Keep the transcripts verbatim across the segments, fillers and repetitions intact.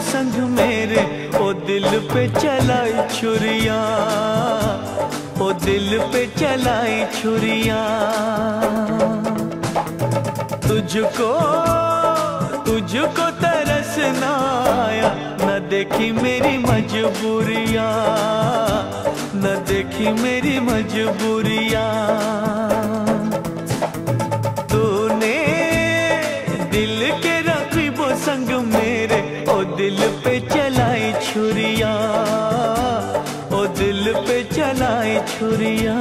संग मेरे, ओ दिल पे चलाई छुरिया, ओ दिल पे चलाई छुरिया। तुझको तुझको तरस न आया, न देखी मेरी मजबूरियाँ, न देखी मेरी मजबूरियाँ। तूने दिल के रकीबों संग मेरे, ओ दिल पे चलाई छुरिया, ओ दिल पे चलाई छुरिया।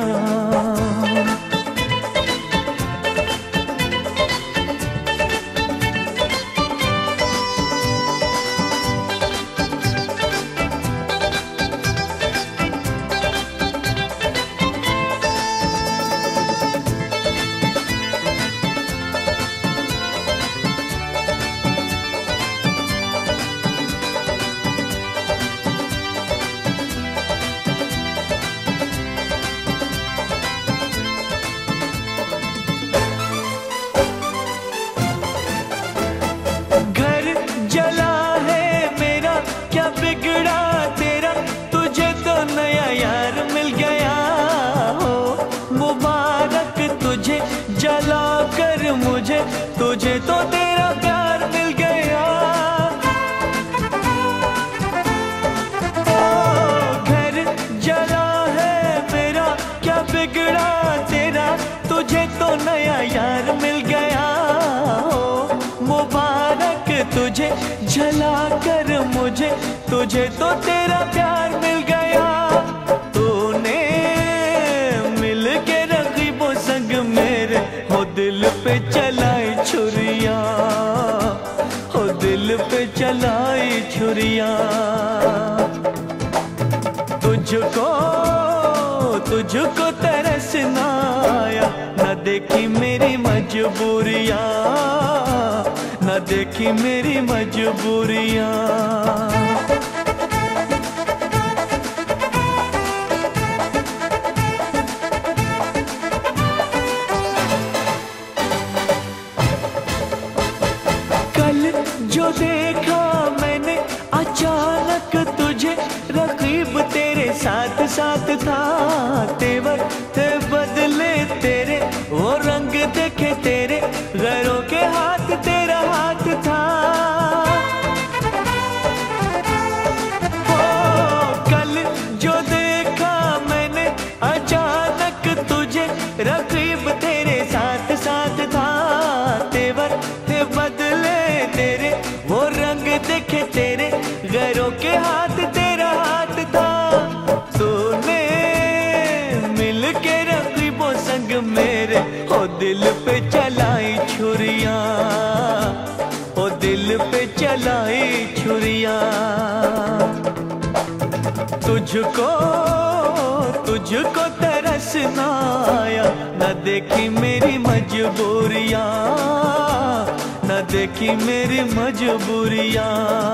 जला कर मुझे, तुझे तो तेरा प्यार मिल गया। ओ घर जला है मेरा, क्या बिगड़ा तेरा, तुझे तो नया यार मिल गया। ओ मुबारक तुझे, जला कर मुझे, तुझे तो तेरा प्यार मिल गया। तूने मिल के रकीबों संग मेरे, हो दिल पे चलाई छुरिया, हो दिल पे चलाई छुरिया। तुझको तुझको तरस न आया, न देखी मेरी मजबूरियाँ, न देखी मेरी मजबूरियाँ। जो देखा मैंने अचानक तुझे, रकीब तेरे साथ साथ था। तेवर थे बदले तेरे, वो रंग देखे तेरे, गैरों के हाथ तेरा हाथ था। ओ कल जो देखा मैंने अचानक तुझे, रकीब तेरे साथ साथ था। तेवर थे बदले तेरे, वो रंग देखे तेरे, गैरों के हाथ तेरा हाथ था। तूने मिल के रकीबों संग मेरे, ओ दिल पे चलाई छुरिया, ओ दिल पे चलाई छुरिया। तुझको तुझको तरस न आया, न देखी मेरी मजबूरियाँ, न देखी मेरी मजबूरियाँ।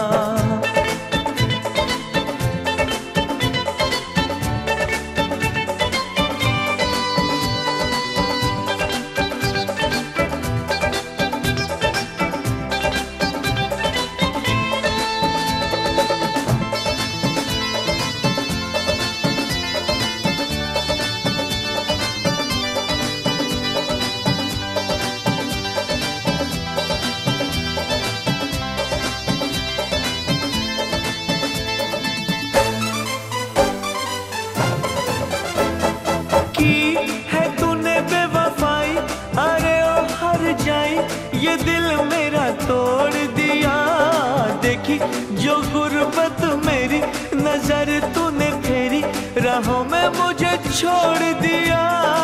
ये दिल मेरा तोड़ दिया, देखी जो गुर्बत मेरी, नजर तूने फेरी, राहों में मुझे छोड़ दिया।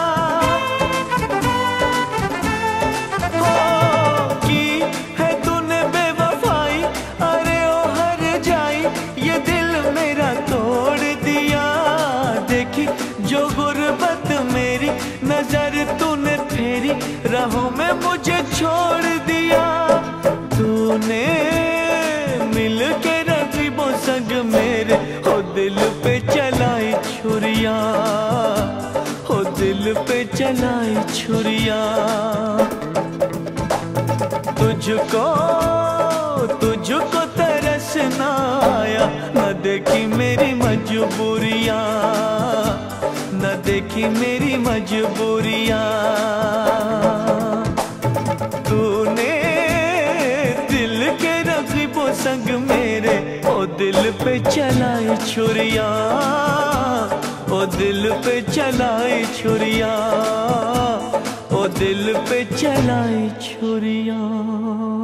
ओ की है तूने बेवफाई, अरे ओ हर जाई, ये दिल मेरा तोड़ दिया। देखी जो गुर्बत मेरी, नजर तूने फेरी, राहों में मुझे छोड़ दिया। तूने मिल के रकीबों संग मेरे, हो दिल पे चलाई छुरिया, हो दिल पे चलाई छुरिया। तुझको तुझको तरस न देखी मेरी मजबूरियां, न देखी मेरी मजबूरियां। तूने दिल के रकीबों संग मेरे ओ दिल पे चलाई छुरियां, ओ दिल पे चलाई छुरियां, ओ दिल पे चलाई छुरियां।